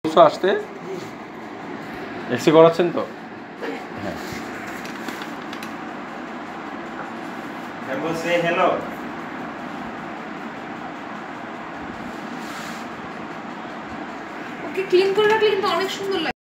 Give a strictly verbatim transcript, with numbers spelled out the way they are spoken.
আসতে এক্সরে করাচ্ছেন তো? হ্যাঁ। হ্যালো, ওকে ক্লিন করে রাখলে কিন্তু অনেক সুন্দর লাগে।